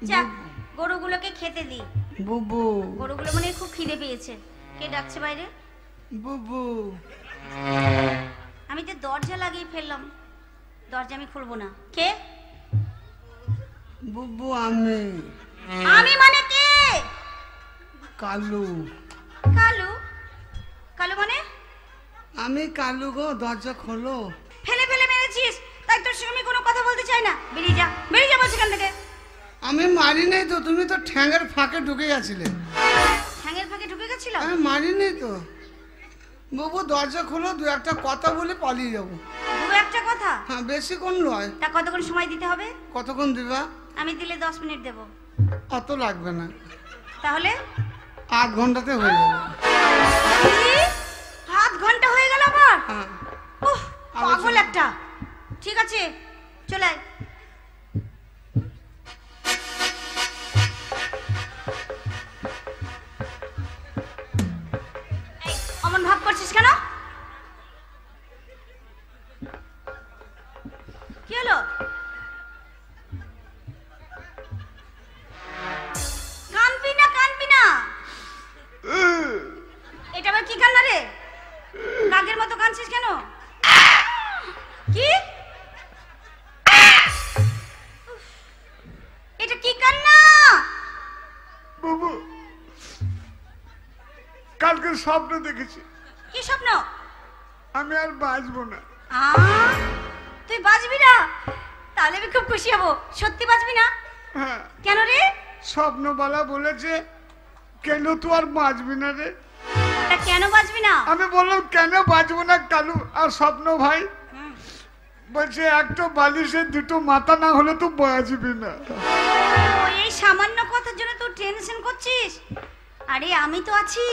যাক গরুগুলোকে খেতে দি। বুবু গরুগুলো মানে খুব খিদে পেয়েছে। কে ডাকছে বাইরে? বুবু আমি তো দরজা লাগিয়ে ফেললাম, দরজা আমি খুলবো না। কে? বুবু আমি। আমি মানে কে? কালু। কালু? কালু মানে? আমি কালু গো, দরজা খোলো। ফেলে ফেলে মেরেছিস, তাই তোর সঙ্গে আমি কোনো কথা বলতে চাই না। বেরিয়ে যা, বেরিয়ে যা বলছি এখান থেকে। আমি মারি নাই তো, তুমি তো ঠ্যাঙের ফাঁকে ঢুকে গেছিলে। ঠ্যাঙের ফাঁকে ঢুকে গেছিল? আমি মারিনি তো। বুবু দরজা খোলো, দু একটা কথা বলে পালিয়ে যাবো। দু একটা কথা? হ্যাঁ, বেশিক্ষণ নয়। তা কতক্ষণ সময় দিতে হবে? কতক্ষণ দিবা? আমি দিলে 10 মিনিট দেব। অত লাগবে না, তাহলে 8 ঘন্টাতে হয়ে যাবে। কি? 7 ঘন্টা হয়ে গেল আবার? হ্যাঁ। উফ, পাগল একটা। ঠিক আছে, চলে আয়। এই, অমন ভাব করছিস কেন? কি হলো? কানবি না, কানবি না। এটা আবার কি কান্না রে? কাকের মতো কাঁদছিস কেন? কি? এটা কি কান্না? বাবু কালকে স্বপ্ন দেখেছি, কি স্বপ্ন? আমি আর বাঁচবো না। তুই বাঁচবি না? তাহলে আমি খুব খুশি হব। সত্যি বাঁচবি না? হ্যাঁ, কেন রে? স্বপ্নবালা বলেছে কেন তুই আর বাঁচবি না রে। তা কেন বাঁচবি না? আমি বললাম কেন বাঁচবো না কালু? আর স্বপ্ন ভাই বলছে একটা বালিশের দুটো মাথা না হলে তো বাঁচবি না। ও, এই সামান্য কথার জন্য তুই টেনশন করছিস? আরে আমি তো আছি।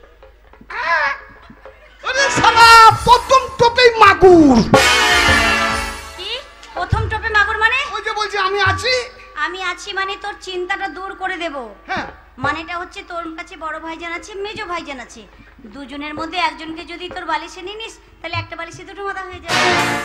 আরে শালা, প্রথম টোপেই মাগুর। কি প্রথম টোপে মাগুর মানে? ওই যে বলছি আমি আছি। আমি আছি মানে তোর চিন্তাটা দূর করে দেব। হ্যাঁ, মানেটা হচ্ছে তোর কাছে বড় ভাইজান আছে, মেজো ভাইজান আছে। দুজনের মধ্যে একজনকে যদি তোর বালিশে নিয়ে নিস, তাহলে একটা বালিশে দুটো মাথা হয়ে যাবে।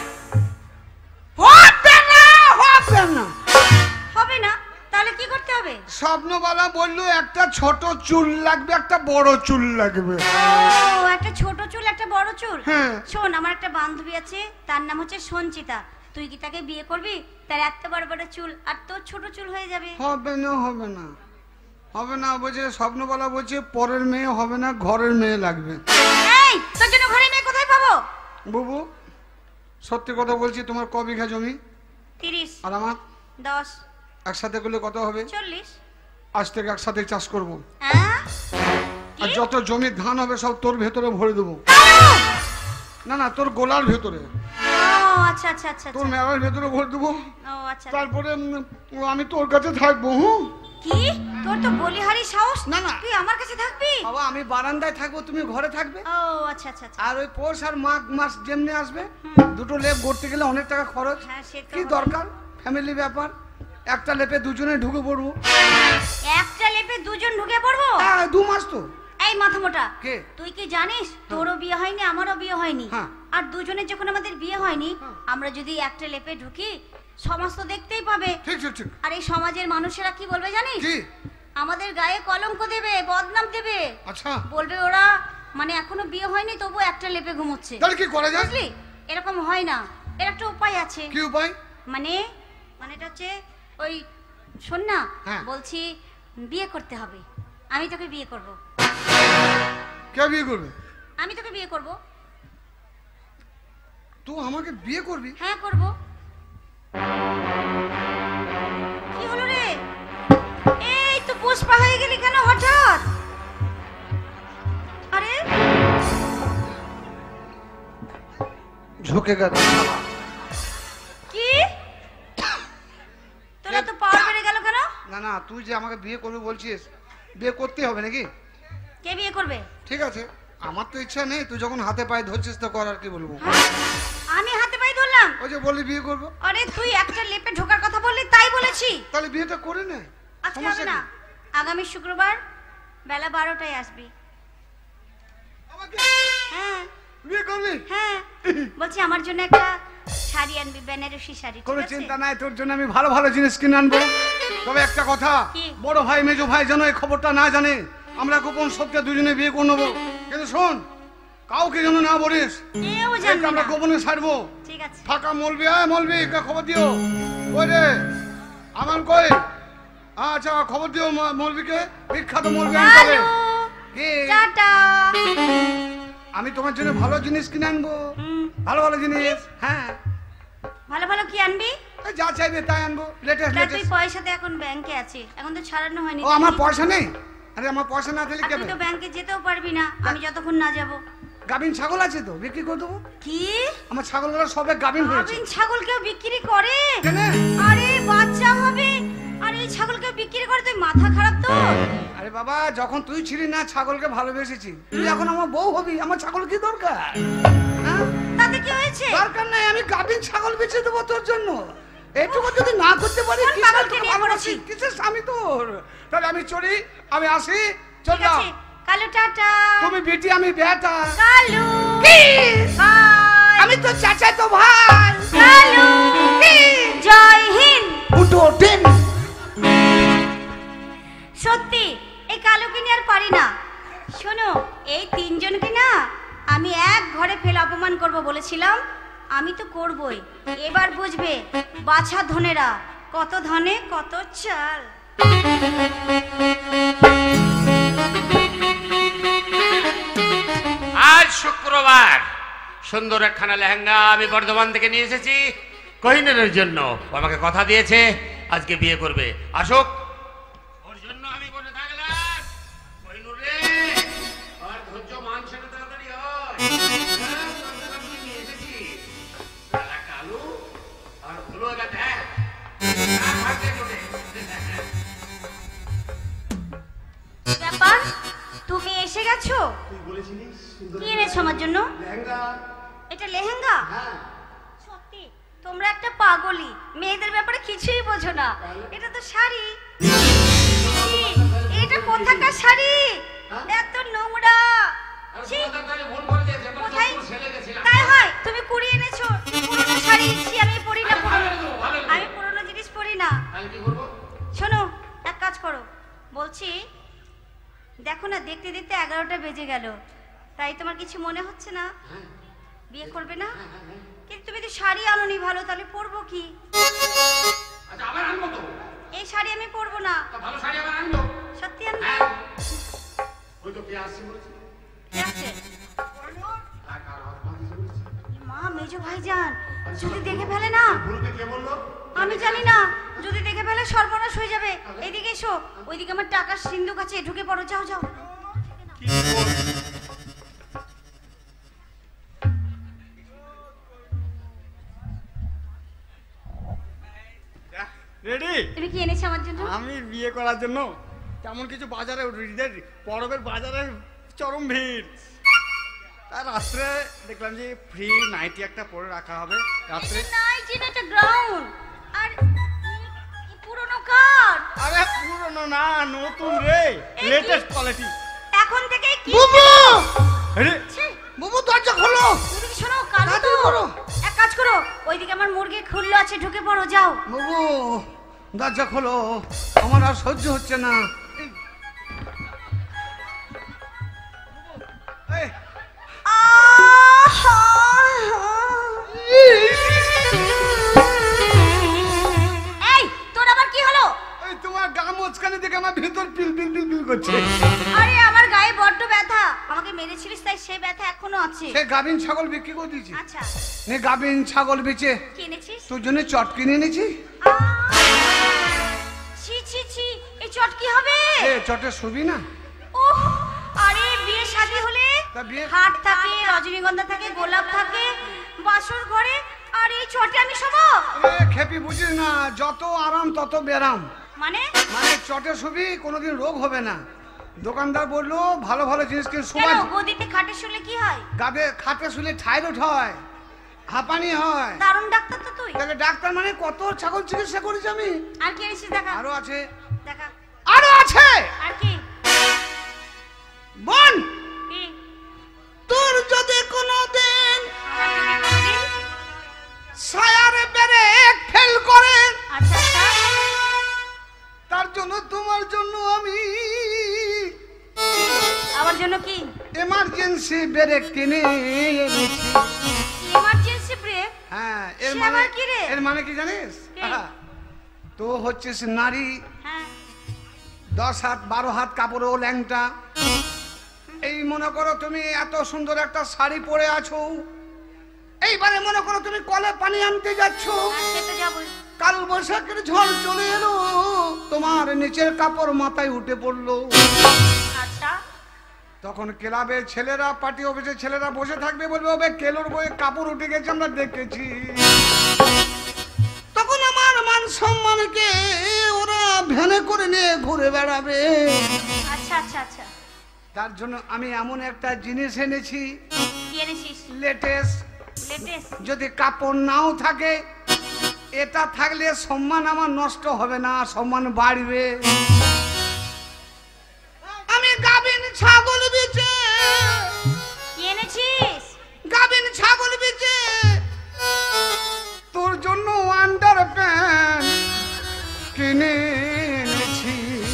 হবে না, হবে না। হবে না? তাহলে কি করতে হবে? স্বপ্নবালা বললো একটা ছোট চুল লাগবে, একটা বড় চুল লাগবে। ও, একটা ছোট চুল একটা বড় চুল। হ্যাঁ। শোন, আমার একটা বান্ধবী আছে, তার নাম হচ্ছে সঞ্চিতা। তুই কি তাকে বিয়ে করবি? তার এত বড় বড় চুল আর তোর ছোট চুল হয়ে যাবে। হবে না, হবে না, হবে না। বলছে স্বপ্নবালা বলছে পরের মেয়ে হবে না, ঘরের মেয়ে লাগবে। এই, তোর জন্য ঘরের মেয়ে কোথায় পাবো? বুবু সত্যি কথা বলছি, তোমার ক বিঘা জমি? 30। আর আমার? 10। একসাথে করলে কত হবে? 40। আজ থেকে একসাথে চাষ করব। হ্যাঁ? আর যত জমির ধান হবে সব তোর ভেতরে ভরে দেবো। না না, তোর গোলার ভেতরে, ও আচ্ছা আচ্ছা আচ্ছা তোর মেলার ভেতরে ভরে দেবো। ও আচ্ছা। তারপরে আমি তোর কাছে থাকবো। হুম। কি? তোর তো বলিহারি সাহস। না, না। তুই আমার কাছে থাকবি? বাবা আমি বারান্দায় থাকবো, তুমি ঘরে থাকবে। ও আচ্ছা আচ্ছা আচ্ছা। আর ওই পৌষ আর মাঘ মাস যেমনি আসবে, দুটো লেপ গড়তে গেলে অনেক টাকা খরচ। হ্যাঁ, সে তো কি হবে। দরকার, ফ্যামিলি ব্যাপার। একটা লেপে দুজনে ঢুকে পড়বো। একটা লেপে দুজন ঢুকে পড়বো? 2 মাস তো। এই মাথা মোটা, কে? তুই কি জানিস তোরও বিয়ে হয়নি, আমারও বিয়ে হয়নি। হ্যাঁ। আর দুজনের যখন আমাদের বিয়ে হয়নি, হ্যাঁ। আমরা যদি একটা লেপে ঢুকি, সমাজ তো দেখতেই পাবে। ঠিক ঠিক ঠিক। আর এই সমাজের মানুষেরা কি বলবে জানিস? কি? আমাদের গায়ে কলঙ্ক দেবে, বদনাম দেবে। আচ্ছা, বলবে ওরা মানে এখনো বিয়ে হয়নি তবু একটা লেপে ঘুমোচ্ছে। তাহলে কি করা যায়? বুঝলি? এরকম হয় না, এর একটা উপায় আছে। কি উপায়? মানেটা হচ্ছে ওই, শোন না, হ্যাঁ। বলছি বিয়ে করতে হবে। আমি তোকে বিয়ে করব। কে বিয়ে করবে? আমি তোকে বিয়ে করব। তুই আমাকে বিয়ে করবি? হ্যাঁ, করব। কি হলো রে? এই তো পুষ্পা হয়ে গেলি কেন হঠাৎ? আরে ঝুঁকে গেছে। কি? তোরা তো পাওয়ার বেড়ে গেল কেন? না না, তুই যে আমাকে বিয়ে করবি বলছিস, বিয়ে করতে হবে নাকি? কে বিয়ে করবে? ঠিক আছে, আমার তো ইচ্ছা নেই, তুই যখন হাতে পায়ে ধরছিস তো কর, আর কি বলবো। হ্যাঁ? আমি হাতে পায়ে ধরলাম? ওই যে বললি বিয়ে করবো। আরে তুই একটা লেপে ঢোকার কথা বললি তাই বলেছি। তাহলে বিয়েটা করে নে। আজকে হবে না, আগামী শুক্রবার বেলা 12টায় আসবি। আমাকে হ্যাঁ। বিয়ে করবি? হ্যাঁ বলছি আমার জন্য একটা শাড়ি আনবি, বেনারসি শাড়ি। কোনো চিন্তা নাই, তোর জন্য আমি ভালো ভালো জিনিস কিনে আনবো। তবে একটা কথা, কি? বড় ভাই মেজো ভাই যেন এই খবরটা না জানে আমরা গোপন সত্যি দুজনে বিয়ে করে নেবো। কিন্তু শোন, কাউকে যেন না বলিস, কেউ এটা জানবে আমরা না। গোপনে ছাড়বো। ঠিক আছে। ফাঁকা মলবি, মলবি খবর দিও। কই রে আমার কই? আচ্ছা খবর দিও মলবিকে, বিখ্যাত মলবি আনতে। হ্যালো, কি? টাটা। আমি তোমার জন্য ভালো জিনিস কিনে আনবো, হুম, ভালো ভালো জিনিস। হ্যাঁ, ভালো ভালো কি আনবি? এই যা চাইবে তাই আনবো, লেটেস্ট তা তুই লেটেস্ট। পয়সাতে এখন ব্যাংকে আছে, এখন তো ছাড়ানো হয়নি। ও আমার পয়সা নেই? আরে আমার পয়সা না দিলে আর কি তুই হবে? তো ব্যাংকে যেতেও পারবি না আমি যতক্ষণ না যাব। গাভিন ছাগল আছে তো, বিক্রি করে দেবো। কি? আমার ছাগলগুলো সবে গাভিন হয়েছে। গাভিন ছাগল কেউ বিক্রি করে? কেন? আরে বাচ্চা হবে আর এই ছাগল কেউ বিক্রি করে? তুই মাথা খারাপ তো? আরে বাবা, যখন তুই ছিলি না ছাগলকে ভালোবেসেছি, তুই এখন আমার বউ হবি, আমার ছাগল কি দরকার? হ্যাঁ? তাতে কি হয়েছে? দরকার নাই, আমি গাভিন ছাগল বেচে দেবো তোর জন্য। এইটুকু যদি না করতে পারি, কোন কিসের পাগলকে তোকে নিয়ে ভালোবাসি, পড়েছি? কিসের স্বামী তোর? তাহলে আমি চলি, আমি আসি, চল ঠিক যাও। আছে, কালু টাটা। তুমি বেটি, আমি বেটা। কালু কি? বাই। আমি তো চাচা তো ভাই। কালু কি? জয় হিন্দ। উঠো ট্রেন। সত্যি এই কালুকে নিয়ে আর পারি না। শোনো, এই তিনজনকে না আমি এক ঘরে ফেলে অপমান করব বলেছিলাম, আমি তো করবই। এবার বুঝবে বাছা ধনেরা, কত ধনে কত চাল। আজ শুক্রবার, সুন্দর একখানা লেহেঙ্গা আমি বর্ধমান থেকে নিয়ে এসেছি কোহিনূরের জন্য। ও আমাকে কথা দিয়েছে আজকে বিয়ে করবে। আসুক, ওর জন্য আমি বলে থাকলাম। কোহিনূর রে, আর ধৈর্য মাংস তাড়াতাড়ি হয়। আমি নিয়ে এসেছি শালা কালু, আর হলো এবার দেখ না ভাগ্যে জোটে। ব্যাপার, তুমি এসে গেছো? তুই বলেছিলিস কি এনেছো আমার জন্য? লেহেঙ্গা। এটা লেহেঙ্গা? হ্যাঁ। সত্যি তোমরা একটা পাগলি, মেয়েদের ব্যাপারে কিছুই বোঝো না। এটা তো শাড়ি। কি? এটা কোথাকার শাড়ি? এত নোংরা। ছি, কোথায়? তাই হয়, তুমি কুড়িয়ে এনেছো পুরনো শাড়ি। ছি, আমি পরি না পুরনো, আমি পুরনো জিনিস পরি না। শোনো, এক কাজ করো, বলছি দেখো না, দেখতে দেখতে 11টা বেজে গেল। তাই তোমার কিছু মনে হচ্ছে না? বিয়ে করবে না? কিন্তু তুমি তো শাড়ি আনোনি ভালো, তাহলে পরবো কি? আচ্ছা, আবার আনবো তো। এই শাড়ি আমি পরবো না। তা ভালো শাড়ি আবার আনবো। সত্যি আনবো? হ্যাঁ। ওই তো কে আসছে বলেছে। কে আছে? আর কার হাত পা দিয়েছে বলেছে। মা, মেজো ভাইজান যদি দেখে ফেলে না? বুড়োকে কে বললো? আমি জানি না, যদি দেখে ফেলে সর্বনাশ হয়ে যাবে। এইদিকে এসো, ওইদিকে আমার টাকার সিন্ধুক আছে, ঢুকে পড়ো, যাও যাও। রেডি? তুমি কি এনেছো আমার জন্য? আমি বিয়ে করার জন্য তেমন কিছু বাজারে ঈদের পরবের বাজারে চরম ভিড়। তার রাত্রে দেখলাম যে ফ্রি নাইটি একটা পরে রাখা হবে রাত্রে। নাইটি না, এটা গ্রাউন্ড। আর এই পুরনো কার? আরে পুরনো না, নতুন রে, লেটেস্ট কোয়ালিটি। এখন থেকে কি? বুবু! আরে ছি, বুবু দরজা খোলো। ওদিকে শোনো, কালো তো। তাড়াতাড়ি করো। এক কাজ করো, ওইদিকে আমার মুরগি খুললো আছে, ঢুকে পড়ো, যাও। বুবু দরজা খোলো, আমার আর সহ্য হচ্ছে না। এই, এই, তোর আবার কি হলো? এই তোমার গা মোচকানে দেখে আমার ভিতর পিল পিল পিল পিল করছে। আরে আমার গায়ে বড্ড ব্যথা, আমাকে মেরেছিলিস তাই সেই ব্যথা এখনো আছে। সে গাভিন ছাগল বিক্রি করে দিয়েছি। আচ্ছা, নে গাভিন ছাগল বেচে কিনেছিস? তোর জন্য চট কিনে এনেছি। ছি ছি ছি, এই চট কি হবে? এ চটে শুবি না? ওহ, আরে বিয়ে শাদী হলে তা বিয়ে- হাট থাকে, রজনীগন্ধা থাকে, গোলাপ থাকে, বাসর ঘরে, আর এই চটে আমি শোবো? এ খেপি বুঝিস না, যত আরাম তত বেরাম। মানে মানে চটে শুবি, কোনোদিন রোগ হবে না। দোকানদার বললো ভালো ভালো জিনিস কিনে কেন, শোবার। গদিতে খাটে শুলে কি হয়? গাবে খাটে শুলে থাইরয়েড হয়, হাঁপানি হয়। দারুণ ডাক্তার তো তুই। তাহলে ডাক্তার মানে কত ছাগল চিকিৎসা করেছি আমি। আর কি এনেছিস দেখা? আরো আছে, দেখা। আরো আছে। আর কি? বোন, কি? তোর যদি কোনো ব্রেক কিনে এনেছি। Emergency brake? হ্যাঁ, সে আবার কি রে? এর মানে কি জানিস? কি? তো হচ্ছিস নারী, হ্যাঁ 10 হাত 12 হাত কাপড়ও ল্যাংটা। এই মনে করো তুমি এত সুন্দর একটা শাড়ি পরে আছো, এইবারে মনে করো তুমি কলে পানি আনতে যাচ্ছ, সে তো যাবই। কাল বৈশাখের ঝড় চলে এলো, তোমার নিচের কাপড় মাথায় উঠে পড়লো। আচ্ছা তখন ক্লাবের ছেলেরা, পার্টি অফিসের ছেলেরা বসে থাকবে, বলবে ওবে কেলোর বইয়ে কাপড় উঠে গেছে, আমরা দেখেছি। তখন আমার মান সম্মানকে ওরা ভ্যানে করে নিয়ে ঘুরে বেড়াবে। আচ্ছা আচ্ছা আচ্ছা তার জন্য আমি এমন একটা জিনিস এনেছি, কি এনেছিস? লেটেস্ট। লেটেস্ট? যদি কাপড় নাও থাকে, এটা থাকলে সম্মান আমার নষ্ট হবে না, সম্মান বাড়বে। আমি গাভিন ছাগল বেচে, কি এনেছিস? গাভিন ছাগল বেচে তোর জন্য আন্ডার প্যান্ট কিনে এনেছি।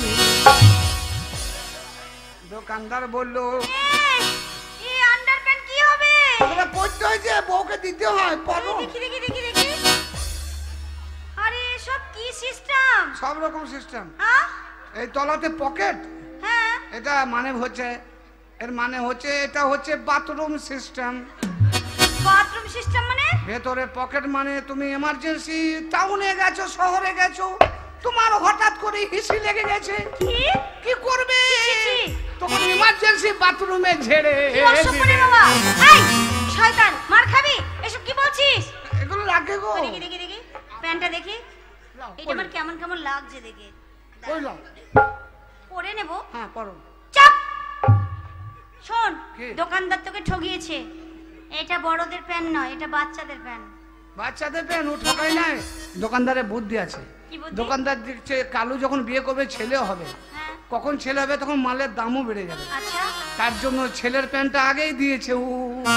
দোকানদার বলল, এই আন্ডারপ্যান্ট কি হবে? ওটা পড়তে হয় যে বউকে দিতে হয়, পরো। দেখি দেখি দেখি দেখি। আরে সব কি সিস্টেম? সব রকম সিস্টেম। হ্যাঁ এই তলাতে পকেট, হ্যাঁ এটা মানে হচ্ছে, এর মানে হচ্ছে এটা হচ্ছে বাথরুম সিস্টেম। বাথরুম সিস্টেম মানে? ভেতরে পকেট মানে তুমি এমার্জেন্সি টাউনে গেছো, শহরে গেছো, তোমার হঠাৎ করে হিসি লেগে গেছে, কি কি করবে? ছি। তখন এমার্জেন্সি বাথরুমে ঝেড়ে কি অসভ্য বাবা! এই শয়তান, মার খাবি! এসব কি বলছিস? এগুলো লাগে গো। দেখি দেখি দেখি প্যান্টটা দেখি। লাও, এটা আমার কেমন কেমন লাগছে দেখে। কইলাম। পরে নেব। হ্যাঁ পরো। চাপ। শোন, কি? দোকানদার তোকে ঠগিয়েছে। এটা বড়দের প্যান্ট নয়, এটা বাচ্চাদের প্যান্ট। বাচ্চাদের প্যান ও ঠকাই নাই, দোকানদারের বুদ্ধি আছে। কি বুদ্ধি? দোকানদার দেখছে কালু যখন বিয়ে করবে ছেলে হবে, হ্যাঁ কখন ছেলে হবে তখন মালের দামও বেড়ে যাবে, আচ্ছা তার জন্য ছেলের প্যান্টটা আগেই দিয়েছে ও।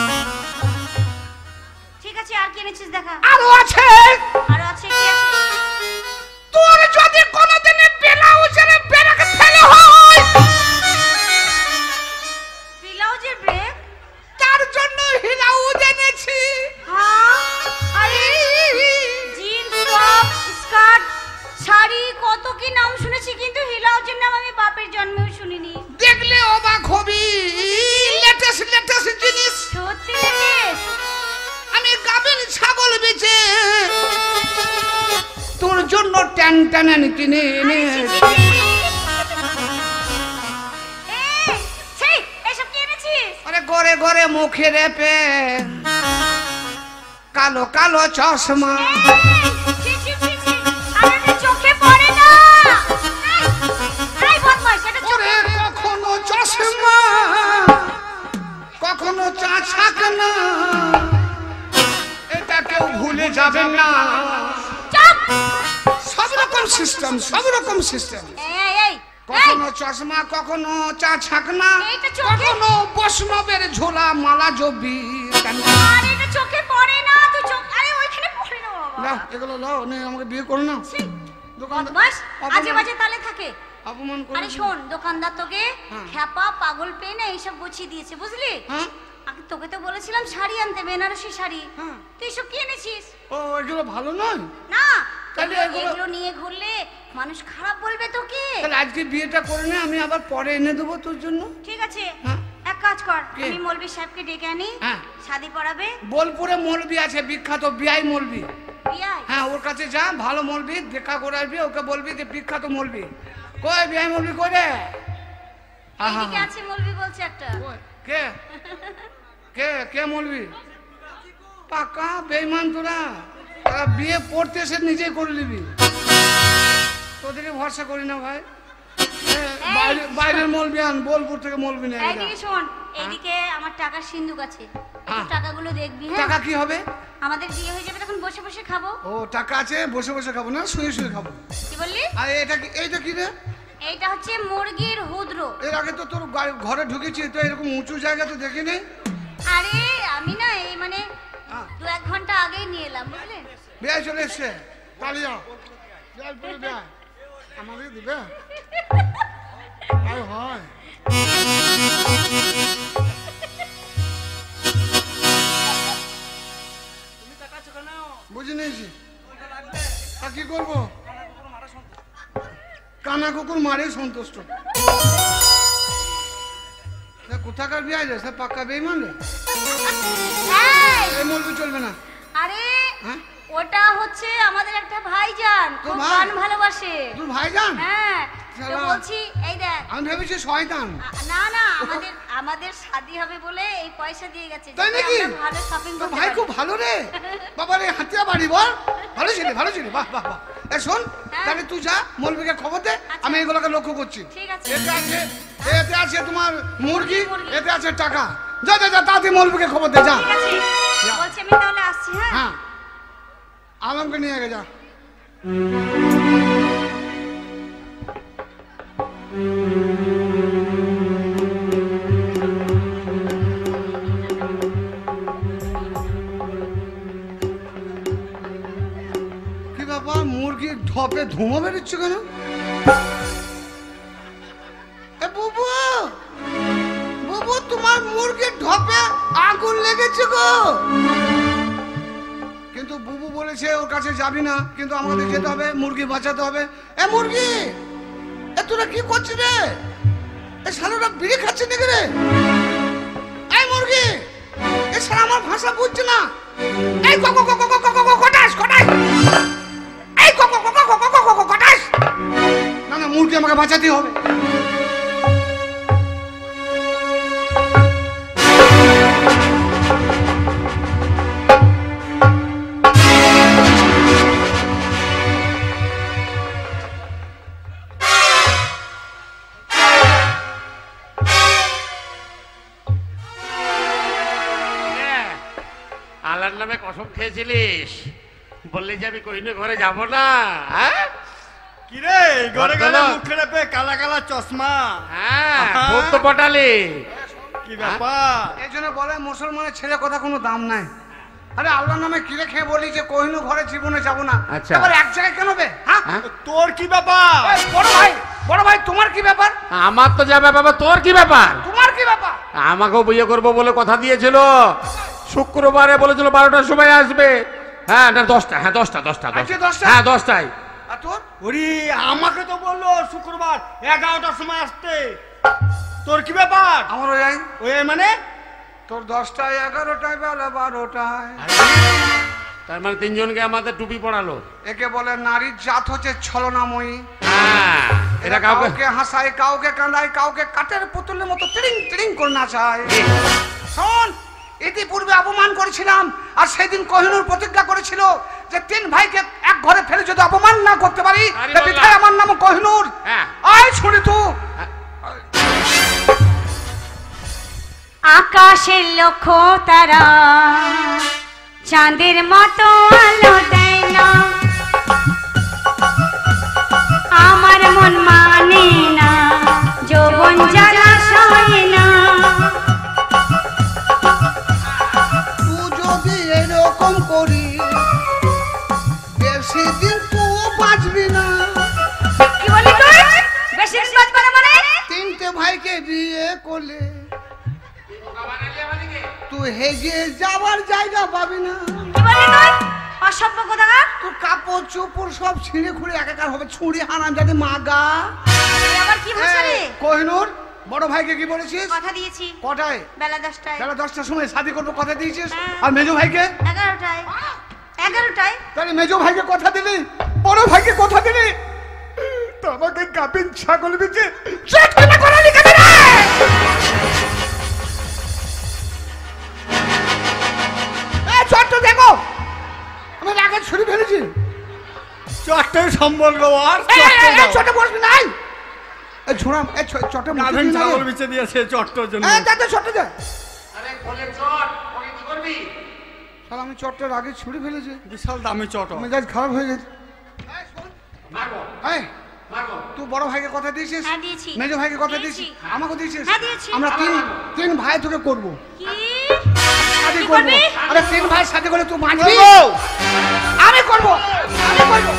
ঠিক আছে, আর কি এনেছিস দেখা। আরো আছে, আরো আছে, কি আছে? তোর যদি কোনোদিন ব্লাউজের ব্রেক ফেলে হয়, ব্লাউজের ব্রেক? তার জন্য হিলাউজ এনেছি। হ্যাঁ আরে জিন্স টপ, স্কার্ট, শাড়ি, কত কি নাম শুনেছি, কিন্তু হিলাউজের নাম আমি বাপের জন্মেও শুনিনি। দেখলে অবাক হবি, লেটেস্ট লেটেস্ট জিনিস। সত্যি লেটেস্ট? আমি গাভিন ছাগল বেচে তোর জন্য ট্যান ট্যান কিনে এনে, এসব কি এনেছিস? আরে ঘরে ঘরে মুখে রেপে কালো কালো চশমা, ছি, ছি, ছি, ছি। আরে এটা চোখে পড়ে না। এই বদমাইশ, এটা চোখে। ওরে কখনো চশমা কখনো চা ছাকনা, এটা কেউ ভুলে যাবে না। চুপ! সব রকম সিস্টেম, সব রকম সিস্টেম। এই, এই, কখনো চশমা, কখনো চা ছাকনা, এইটা চোখে- কখনো বৈষ্ণবের ঝোলা মালা জবি। আরে এটা চোখে পড়ে না, তুই চোখ, আরে ওইখানে পড়ে না বাবা। লাও এগুলো লাও, নে আমাকে বিয়ে করো না। ছি, দোকানদার বদমাইশ, অপমান- আজে বাজে তালে থাকে। অপমান করে। আরে শোন, দোকানদার তোকে হ্যাঁ। খ্যাপা পাগল পেয়ে না এইসব গুছিয়ে দিয়েছে, বুঝলি? হ্যাঁ আগে তোকে তো বলেছিলাম শাড়ি আনতে, বেনারসি শাড়ি। হ্যাঁ। তুই সব কি এনেছিস? ও এগুলো ভালো নয়। না, তাহলে এগুলো- এগুলো নিয়ে ঘুরলে মানুষ খারাপ বলবে তোকে। তাহলে আজকে বিয়েটা করে নে, আমি আবার পরে এনে দেবো তোর জন্য। ঠিক আছে, হ্যাঁ। এক কাজ কর, কি? আমি মৌলবি সাহেবকে ডেকে আনি, হ্যাঁ। শাদি পড়াবে। বোলপুরে মৌলবি আছে বিখ্যাত, বিআই মৌলবি। বিয়াই? হ্যাঁ ওর কাছে যা, ভালো মৌলবি, দেখা করে আসবি, ওকে বলবি যে বিখ্যাত মৌলবি। কই বিআই মৌলবি কই রে? আহা এইদিকে আছে মৌলবি বলছে একটা। কই? কে কে কে মৌলবি? পাকা বেঈমান তোরা, তোরা বিয়ে পড়তে এসে নিজেই করে নিবি, তোদেরকে ভরসা করি না ভাই। বাইরের মৌলবি আন, বোলপুর থেকে মৌলবি নেই। এইদিকে শোন, এইদিকে আমার টাকার সিন্ধুক আছে, একটু হ্যাঁ। টাকাগুলো দেখবি। হ্যাঁ, টাকা কি হবে? আমাদের বিয়ে হয়ে যাবে, তখন বসে বসে খাবো। ও টাকা আছে, বসে বসে খাবো না, শুয়ে শুয়ে খাবো। কি বললি? আর এটা কি, এইটা কি রে? এইটা হচ্ছে মুরগির হুদ্র। এর আগে তো তোর ঘরে ঢুকেছি তো এরকম উঁচু জায়গা তো দেখিনি। আরে আমি না এই মানে হ্যাঁ। 2-1 ঘন্টা আগেই নিয়ে এলাম, বুঝলেন? বিয়ে চলে এসছে, তালিয়া বিয়ে পরে বিয়ে আমাদের দিবে আর হয়। বুঝে নিয়েছি। আর কি করবো? কানা কুকুর মারে সন্তুষ্ট। কোথাকার বিয়ে রে? সে পাক্কা বেইমান রে। এই মলবি চলবে না। আরে হ্যাঁ ওটা হচ্ছে আমাদের একটা ভাইজান, তোর খুব ভাই? গান ভালোবাসে। তোর ভাইজান? হ্যাঁ তো শালা। বলছি এই দেখ, আমি ভেবেছি শয়তান। না না আমাদের শাদী হবে বলে এই পয়সা দিয়ে গেছে, তাই যাতে নাকি? আমরা ভালো শপিং তোর করতে ভাই পারি। খুব ভালো রে বাবা রে, হাতিয়া বাড়ি বল। ভালো ছিল ভালো ছিল, বাহ বাহ বাহ। এ শোন, হ্যাঁ। তাহলে তুই যা মলবিকে খবর দে, আচ্ছা। আমি এগুলোকে লক্ষ্য করছি। ঠিক আছে। এতে আছে তোমার মুরগি, মুরগি। এতে আছে টাকা। যা যা যা, তাড়াতাড়ি মলবিকে খবর দে, যা। ঠিক আছে, যা। বলছি আমি তাহলে আসছি। হ্যাঁ হ্যাঁ, আলমকে নিয়ে গে যা। কি ব্যাপার, মুরগির ঢপে ধুমো বেরোচ্ছে কেন? এ বুবু, বুবু, তোমার মুরগির ঢপে আগুন লেগেছে গো। কিন্তু বুবু বলেছে ওর কাছে যাবি না, কিন্তু আমাদের যেতে হবে, মুরগি বাঁচাতে হবে। এ মুরগি, এ তোরা কি করছিস রে? এ শালারা বিড়ি খাচ্ছে নাকি রে? এই মুরগি, এ শালা আমার ভাষা বুঝছে না। এই কটাস কটাস, এই কটাস। না না, মুরগি আমাকে বাঁচাতে হবে। আল্লাহর নামে কসম খেয়েছিলিস, বললি যে আমি কোহিনূর ঘরে যাব না। হ্যাঁ কিরে ঘরে গেলে বদলা। মুখে রেপে কালা কালা চশমা। হ্যাঁ, খুব তো পটালি। কি ব্যাপার? এই জন্য বলে মুসলমানের ছেলে কথা কোনো দাম নাই। আরে আল্লাহর নামে কিরে খেয়ে বলি যে কোহিনূর ঘরে জীবনে যাব না, আচ্ছা। এবার এক জায়গায় কেন বে? হ্যাঁ, হ্যাঁ? তোর কি ব্যাপার? এই বড় ভাই তোমার কি ব্যাপার? আমার তো যাবে বাবা, তোর কি ব্যাপার? তোমার কি ব্যাপার? আমাকেও বিয়ে করবো বলে কথা দিয়েছিল, শুক্রবারে বলেছিল 12টার সময় আসবে। হ্যাঁ না 10টা, হ্যাঁ 10টা, আজকে 10টা? হ্যাঁ 10টায়। আর তোর? ওরে আমাকে তো বললো শুক্রবার 11টার সময় আসতে। তোর কি ব্যাপার? আমারও যাই। ওই মানে তোর 10টায়, 11টায়, বেলা 12টায়। তার মানে তিনজনকে আমাদের টুপি পড়ালো। একে বলে নারীর জাত হচ্ছে ছলনাময়ী। হ্যাঁ, এরা এটা কাউকে কাউকে হাসায়, কাউকে কাঁদায়, কাউকে কাঠের পুতুলের মতো টিড়িং টিড়িং করে নাচায়। শোন, ইতিপূর্বে অপমান করেছিলাম, আর সেদিন কোহিনূর প্রতিজ্ঞা করেছিল যে 3 ভাইকে এক ঘরে ফেলে যদি অপমান না করতে পারি, আরে তা বাবা। বিধায় আমার নাম কোহিনূর। হ্যাঁ। আয় শুনি তো। আকাশের লক্ষ্য তারা চাঁদের মতো আলো দেয় না, আমার মন মানে না, যৌবন জ্বালা সয় না। তুই যদি এরকম করি, বেশি দিন তুই বাঁচবি না। কি বলি তুই? বেশি দিন বাঁচবে না মানে? 3টে ভাইকে বিয়ে করলে তুই হেগে যাবার জায়গা পাবি না। কি বলি তুই? অসভ্য কোথাকার। তোর কাপড় চোপড় সব ছিঁড়ে খুঁড়ে একাকার হবে, ছুঁড়ি হারাম যাতে মাগা। তুই আবার কি ভাষা রে? কোহিনূর, বড় ভাইকে কি বলেছিস? কথা দিয়েছি কটায়? বেলা 10টায়। বেলা 10টার সময় শাদি করবো কথা দিয়েছিস। হ্যাঁ। আর মেজো ভাইকে? 11টায়। 11টায়? তাহলে মেজো ভাইকে কথা দিলি, বড় ভাইকে কথা দিলি, তো আমাকে গাবিন ছাগল বিচে চটকে করালি কেন রে? এই চট্ট দেখো, আমি রাগে ছুরি ফেলেছি। চট্টে সম্বল গো আর চটে বসবি নাই। এই ছোড়া, এই চটে গাভীন ছাগল বিছে দিয়েছে চট্টর জন্য। চটে যা। আরে বলে চট, ওকে কি করবি? শালা আমি চটটার আগে ছুরি ফেলেছি, বিশাল দামি চট। মেজাজ খারাপ হয়ে গেছে। মারবো, এই, মারবো। তুই বড় ভাইকে কথা দিয়েছিস? হ্যাঁ, দিয়েছি। মেজো ভাইকে কথা দিয়েছি। দিয়েছিস? আমাকে দিয়েছিস? হ্যাঁ, দিয়েছি। আমরা তিন ভাই তোকে করবো, কি? শাদি কি করবো। করবি? আরে 3 ভাই শাদি করে তুই বাঁচবি। আমি করবো, আমি করবো।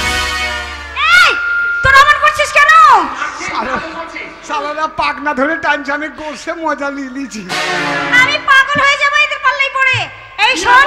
এই, তোরা আমার করছিস কেন? শালারা পাকনা ধরে টাইম লাগছে, আমি গোসে মজা লিছি। আমি পাগল হয়ে যাবো এদের পাল্লাই পড়ে। এই শোন,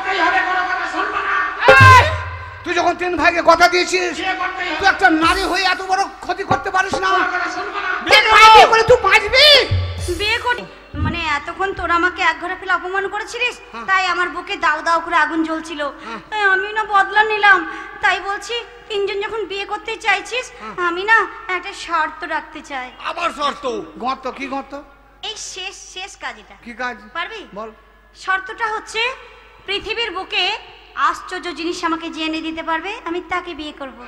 তুই যখন 3 ভাইকে কথা দিয়েছিস, তুই একটা নারী হয়ে এত বড় ক্ষতি করতে পারিস না। 3 ভাই বিয়ে করে তুই বাঁচবি? বিয়ে করি মানে এতক্ষণ তোরা আমাকে এক ঘরে ফেলে অপমান করেছিলিস, তাই আমার বুকে দাও দাও করে আগুন জ্বলছিল। তাই আমি না বদলা নিলাম। তাই বলছি, 3 জন যখন বিয়ে করতে চাইছিস, আমি না একটা শর্ত রাখতে চাই। আবার শর্ত? গর্ত? কি গর্ত? এই শেষ কাজ। এটা কি কাজ? পারবি? বল। শর্তটা হচ্ছে, পৃথিবীর বুকে আশ্চর্য জিনিস আমাকে যে এনে দিতে পারবে, আমি তাকে বিয়ে করব।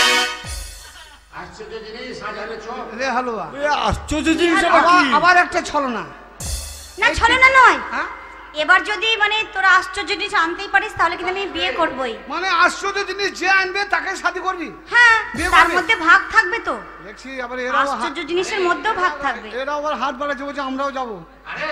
আশ্চর্য জিনিস হাজারে চোখ। রে হালুয়া, আশ্চর্য জিনিস আবার কি? আবার একটা ছলনা। না ছলনা নয়, হ্যাঁ? এবার যদি মানে তোরা আশ্চর্য জিনিস আনতেই পারিস, তাহলে কিন্তু আমি বিয়ে করবই। মানে আশ্চর্য জিনিস যে আনবে তাকে শাদী করবি? হ্যাঁ, বিয়ে তার করবি? মধ্যে ভাগ থাকবে তো। দেখছি আবার এরাও আশ্চর্য জিনিসের মধ্যেও ভাগ থাকবে। এরাও আবার হাত বাড়াচ্ছে, বলছে আমরাও যাবো। আরে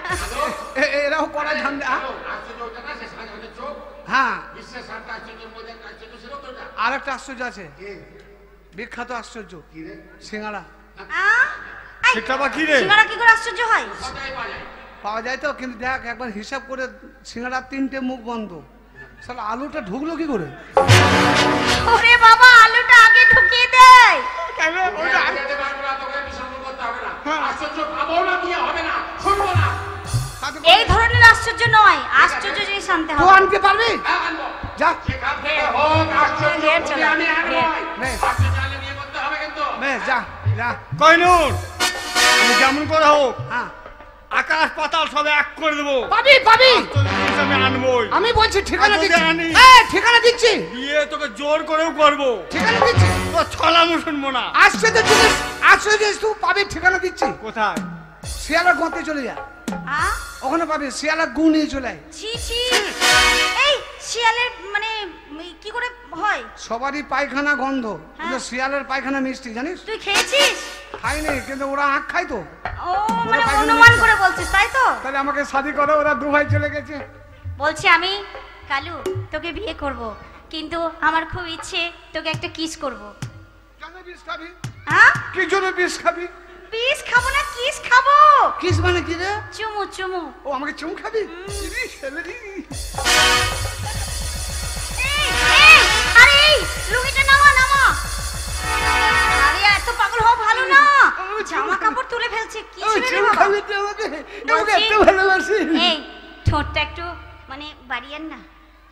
এরাও করা ঝান্ডা। আশ্চর্য ওটা না, সে সাজারে চোখ। হ্যাঁ, বিশ্বের 7টা আশ্চর্যের মধ্যে একটা আশ্চর্য ছিল তো ওটা। আর একটা আশ্চর্য আছে, বিখ্যাত আশ্চর্য, সিঙ্গাড়া। এই, সেটা বা কি রে? সিঙ্গারা কি করে আশ্চর্য হয়? সবাই পায়। পাওয়া যায় তো, কিন্তু দেখ একবার হিসাব করে, সিঙ্গাড়া 3টে মুখ বন্ধ, শালা আলুটা ঢুকলো কি করে? ওরে বাবা, আলুটা আগে ঢুকিয়ে দেয়। কেন? ওটা আমি যেতে পারবো না, তোকে বিসর্জন করতে হবে না। আশ্চর্য পাবো না, বিয়ে হবে না, শুনবো না। এই ধরনের আশ্চর্য নয়, আশ্চর্য জিনিস আনতে তুই হবে। আনতে পারবি? হ্যাঁ, আনবো। যা। সেখান থেকে হোক আশ্চর্য, ঢের ওকে চলা, আমি আনবো। ঢের। আশ্চর্য আনলে বিয়ে করতে হবে কিন্তু। বেশ, যা যা। কইনুর, আমি যেমন করে হোক হ্যাঁ, আকাশ পাতাল সব এক করে দেবো। পাবি পাবি। আশ্চর্য জিনিস আমি আনবোই। আমি বলছি ঠিকানা আর যদি দিচ্ছি। আনি? ঠিকানা দিচ্ছি, বিয়ে তোকে জোর করেও করবো, ঠিকানা দিচ্ছি। তো ছলামু শুনবো না। আশ্চর্য জিনিস, আশ্চর্য জিনিস তুই পাবি, ঠিকানা দিচ্ছি। কোথায়? শিয়ালার গর্তে চলে যা, ওখানে পাবি। শিয়ালার গু নিয়ে চলে আয়। ছি ছি, এই শিয়ালের মানে কি করে হয়? সবারই পায়খানা গন্ধ, কিন্তু শিয়ালের পায়খানা মিষ্টি, জানিস? তুই খেয়েছিস? খাইনি, কিন্তু ওরা আখ খায় তো। ও মানে পায়খানা অনুমান মিষ্টি। করে বলছিস, তাই তো? তাহলে আমাকে শাদি করে, ওরা 2 ভাই চলে গেছে। বলছি আমি, কালু তোকে বিয়ে করব, কিন্তু আমার খুব ইচ্ছে তোকে একটা কিস করব। কেন বিষ খাবি? হ্যাঁ, কি জন্য বিষ খাবি? বিষ খাবো না, কিস খাবো। কিস মানে কি রে? চুমু চুমু। ও আমাকে চুম খাবি? ইরি ছেলেরি। এই, এই, আরে এই লুঙ্গিটা নামা নামা। আরে এত পাগল হওয়া ভালো না, জামা কাপড় তুলে ফেলছে। কি ও ছিল রে চুম বাবা? খাবি তুই আমাকে? আমাকে বলছি, এত ভালোবাসি। এই ঠোঁটটা একটু মানে বাড়িয়েন না।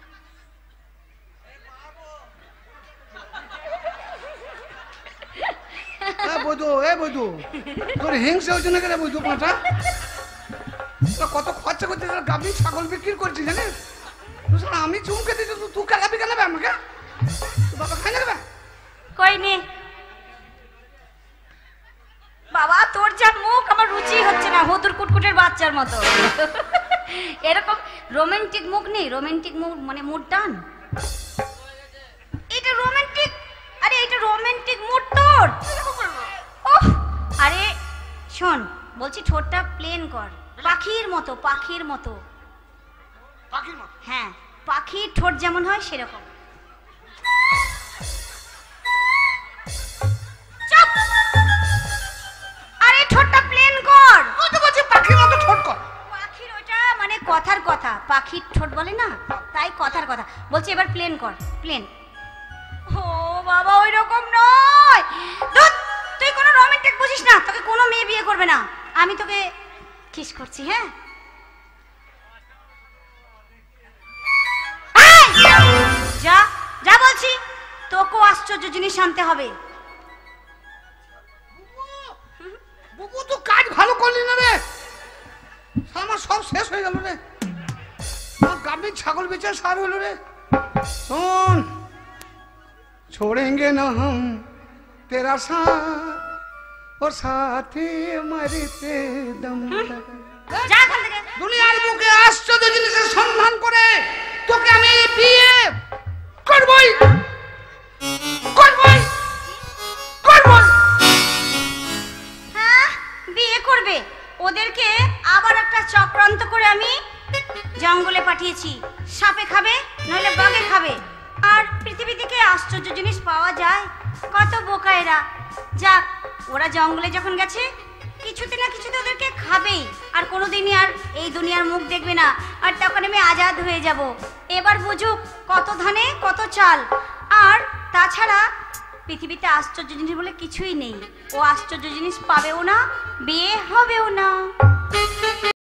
বৈধু, তোর হিংসা হচ্ছে না কেন বৈধু? পাঁঠা কত খরচা করছিস, গাভী ছাগল বিক্রি করছিস জানিস? আমি চুমকে দিচ্ছি, তুই কালাবি কেন আমাকে? বাবা খাই না? কই নে বাবা, তোর যা মুখ আমার রুচি হচ্ছে না, হদুর কুটকুটের বাচ্চার মতো। এরকম রোমান্টিক মুখ নেই, রোমান্টিক মুখ মানে মুড টান। এটা রোমান্টিক, আরে এটা রোমান্টিক মুড তোর। ওহ, আরে শোন, বলছি ঠোঁটটা প্লেন কর, পাখির মতো, পাখির মতো। পাখির মতো? হ্যাঁ, পাখির ঠোঁট যেমন হয় সেরকম। চুপ! আরে ঠোঁটটা প্লেন কর। তুই তো বলছিস পাখির মতো ঠোঁট কর। পাখির ওটা মানে কথার কথা, পাখির ঠোঁট বলে না, তাই কথার কথা বলছি। এবার প্লেন কর, প্লেন। ও বাবা, ওই রকম নয়। ধুৎ, তুই কোনো রোমান্টিক বুঝিস না, তোকে কোনো মেয়ে বিয়ে করবে না। আমি তোকে কিস করছি। হ্যাঁ, যা যা বলছি, তোকেও আশ্চর্য জিনিস আনতে হবে। বুবু তো কাজ ভালো করলি না রে, আমার সব শেষ হয়ে গেল রে। গাভী ছাগল বেচে সার হলো রে। শোন, छोड़ेंगे ना हम तेरा साथ और साथ ही मरते दम तक। যা এখান থেকে। দুনিয়ার বুকে আশ্চর্য জিনিসের সন্ধান করে তোকে আমি বিয়ে করবই করবই করবই। হ্যাঁ, বিয়ে করবে। ওদেরকে আবার একটা চক্রান্ত করে আমি জঙ্গলে পাঠিয়েছি। সাপে খাবে, নইলে বাঘে খাবে। আর পৃথিবী থেকে আশ্চর্য জিনিস পাওয়া যায়, কত বোকা এরা। যাক, ওরা জঙ্গলে যখন গেছে, কিছুতে না কিছুতে ওদেরকে খাবেই, আর কোনোদিনই আর এই দুনিয়ার মুখ দেখবে না, আর তখন আমি আজাদ হয়ে যাব। এবার বুঝুক কত ধানে কত চাল। আর তাছাড়া পৃথিবীতে আশ্চর্য জিনিস বলে কিছুই নেই, ও আশ্চর্য জিনিস পাবেও না, বিয়ে হবেও না।